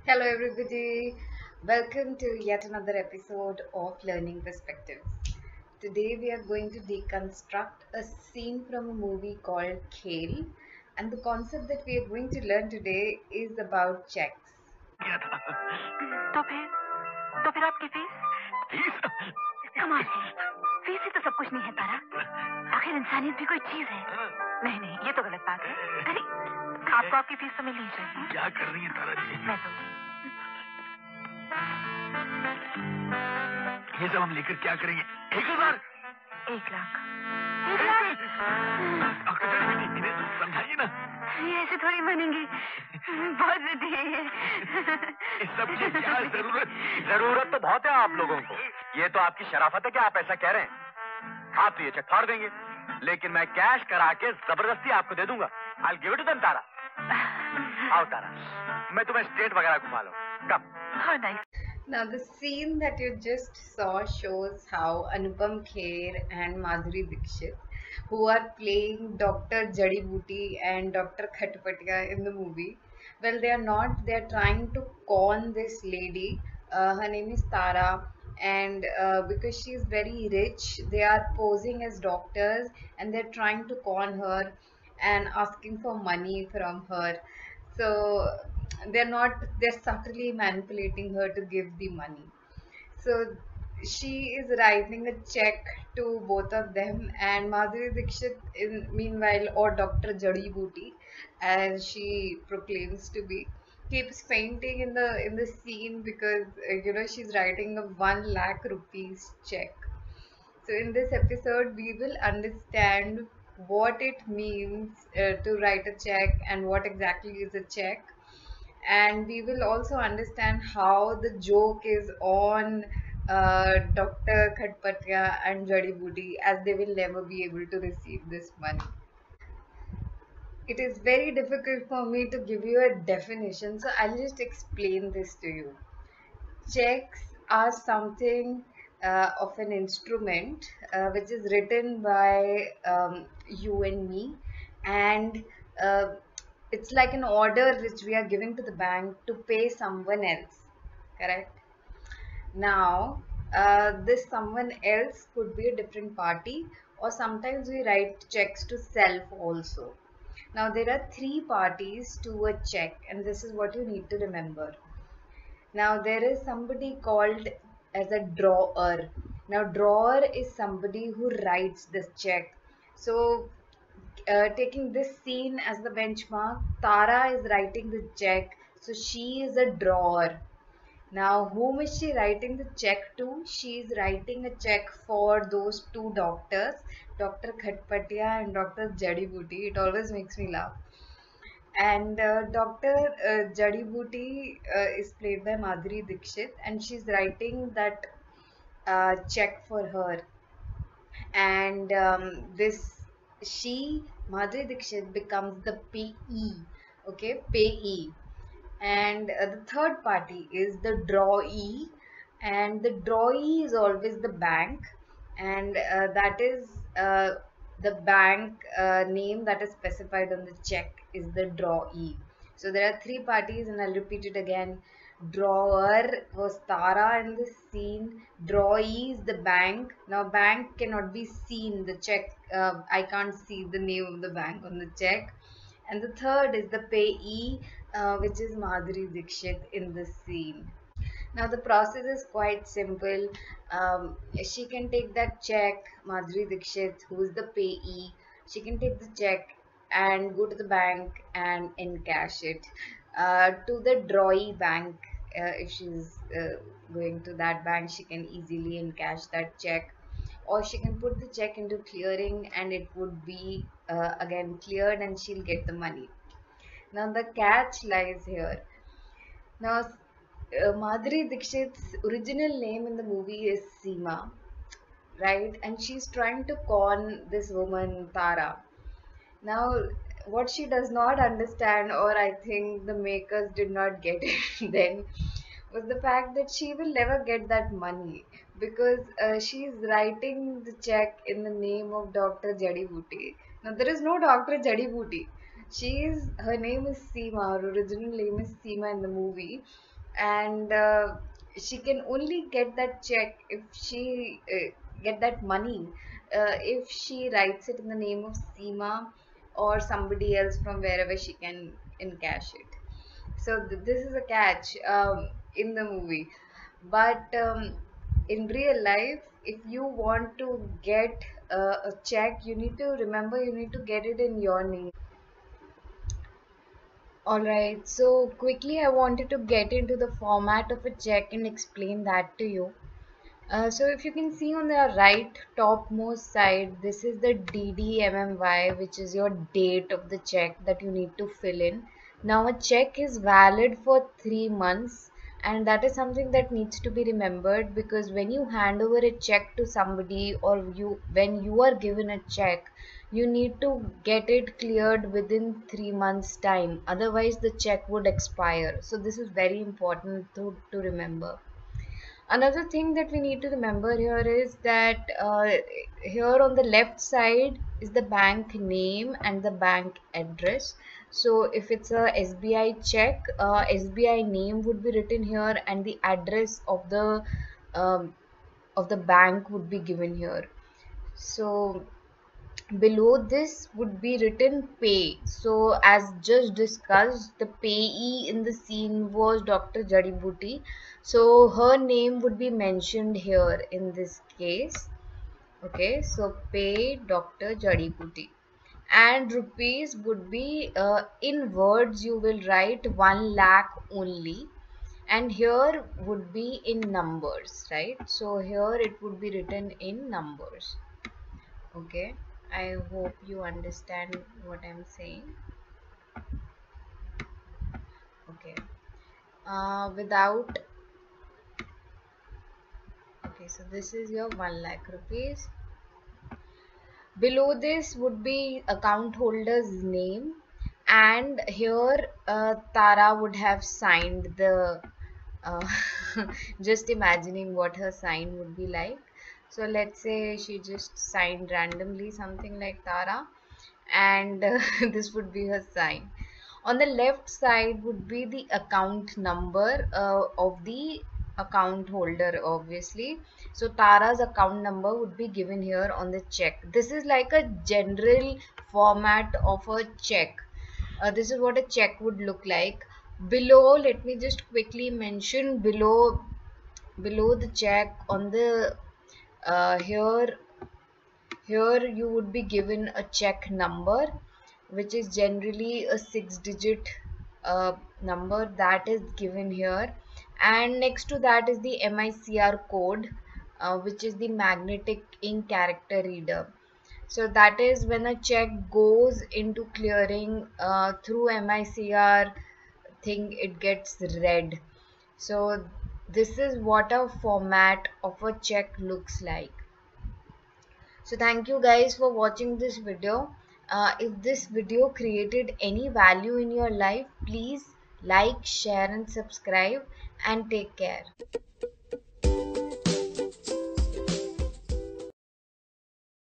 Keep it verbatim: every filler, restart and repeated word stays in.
Hello, everybody. Welcome to yet another episode of Learning Perspectives. Today, we are going to deconstruct a scene from a movie called Khel, and the concept that we are going to learn today is about checks. किया था तो फिर तो फिर आपकी fees fees कमाल है। Fees ही तो सब कुछ नहीं है तारा। आखिर इंसानियत भी कोई चीज है। नहीं नहीं ये तो गलत बात है। अरे आपको आपकी फीस तो मिलनी चाहिए। क्या कर रही है तारा जी? मैं तो ये सब हम लेकर क्या करेंगे? एक हजार एक लाख एक लाख डॉक्टर बेटी इन्हें समझाइए ना। ये ऐसे थोड़ी बनेंगी। बहुत जिद्दी है ये। इस सब की क्या जरूरत? जरूरत तो बहुत है आप लोगों को। ये तो आपकी शराफत है कि आप ऐसा कह रहे हैं। आप तो ये चेक फाड़ देंगे, लेकिन मैं कैश करा के जबरदस्ती आपको दे दूंगा। I'll give it to them, तारा। आओ तारा, मैं तुम्हें स्टेट वगैरह घुमा लूं। कब? हाँ nice. Now, the scene that you just saw shows how Anupam Kher and Madhuri Dixit, who are playing Doctor Jadi Booty and Doctor Khatpatia in the movie, well, they are not. They are trying to con this lady. Uh, her name is Tara, and uh, because she is very rich, they are posing as doctors and they're trying to con her and asking for money from her. So they're not, they're subtly manipulating her to give the money. So she is writing a check to both of them, and Madhuri Dixit, in meanwhile, or Doctor Jadi Booty, as she proclaims to be, keeps fainting in the in the scene because uh, you know she's writing a one lakh rupees check. So in this episode, we will understand what it means uh, to write a check and what exactly is a check, and we will also understand how the joke is on uh, Doctor Khatpatia and Jadi Booty, as they will never be able to receive this money. It is very difficult for me to give you a definition, so I'll just explain this to you. Checks are something uh, of an instrument uh, which is written by um, you and me, and uh, it's like an order which we are giving to the bank to pay someone else, correct? Now, uh, this someone else could be a different party, or sometimes we write checks to self also. Now, there are three parties to a check, and this is what you need to remember. Now there is somebody called as a drawer. Now drawer is somebody who writes this check. So uh, taking this scene as the benchmark, Tara is writing the check. So she is a drawer. Now whom is she writing the check to? She is writing a check for those two doctors, Doctor Khatpatia and Doctor Jadi Booty. It always makes me laugh. And uh, Doctor Uh, Jadi Booty uh, is played by Madhuri Dixit, and she's writing that uh, check for her. And um, this she Madhuri Dixit becomes the payee, okay, payee. And uh, the third party is the drawee, and the drawee is always the bank, and uh, that is uh, the bank uh, name that is specified on the check is the drawee. So there are three parties, and I'll repeat it again. Drawer was Tara in this scene. Drawee is the bank. Now bank cannot be seen. The check, uh, I can't see the name of the bank on the check. And the third is the payee, uh, which is Madhuri Dixit in this scene. Now the process is quite simple. Um, she can take that check, Madhuri Dixit, who is the payee. She can take the check and go to the bank and encash it uh, to the drawee bank. Uh, if she's uh, going to that bank, she can easily encash that check, or she can put the check into clearing and it would be uh, again cleared and she'll get the money. Now the catch lies here. Now uh, Madhuri Dixit's original name in the movie is Seema, right? And she's trying to con this woman Tara. Now what she does not understand, or I think the makers did not get it then, was the fact that she will never get that money because uh, she is writing the check in the name of Doctor Jadi Booty. Now there is no Doctor Jadi Booty. She is, her name is Seema. Her original name is Seema in the movie, and uh, she can only get that check if she uh, get that money uh, if she writes it in the name of Seema or somebody else from wherever she can encash it. So th- this is a catch um, in the movie, but um, in real life, if you want to get uh, a check, you need to remember you need to get it in your name. All right, so quickly I wanted to get into the format of a check and explain that to you. Uh, so if you can see on the right topmost side, this is the D D M M Y, which is your date of the check that you need to fill in. Now a check is valid for three months, and that is something that needs to be remembered, because when you hand over a check to somebody, or you when you are given a check, you need to get it cleared within three months time. Otherwise, the check would expire. So this is very important to, to remember. Another thing that we need to remember here is that uh, here on the left side is the bank name and the bank address. So if it's a S B I check, uh, S B I name would be written here, and the address of the um, of the bank would be given here. So below this would be written pay. So as just discussed, the payee in the scene was Doctor Jadibuti. So her name would be mentioned here in this case. Okay, so pay Doctor Jadibuti. And rupees would be uh, in words you will write one lakh only. And here would be in numbers, right? So here it would be written in numbers. Okay, I hope you understand what I'm saying. Okay, uh, without okay, so this is your one lakh rupees. Below this would be account holder's name, and here uh, Tara would have signed the uh, just imagining what her sign would be like. So let's say she just signed randomly something like Tara, and uh, this would be her sign. On the left side would be the account number uh, of the account holder, obviously. So Tara's account number would be given here on the check. This is like a general format of a check. Uh, this is what a check would look like. Below, let me just quickly mention below below the check on the uh, here here you would be given a check number, which is generally a six digit uh, number that is given here, and next to that is the M I C R code, uh, which is the magnetic ink character reader. So that is when a check goes into clearing uh, through M I C R thing, it gets read. So this is what a format of a check looks like. So thank you guys for watching this video. Uh, if this video created any value in your life, please like, share and subscribe, and take care.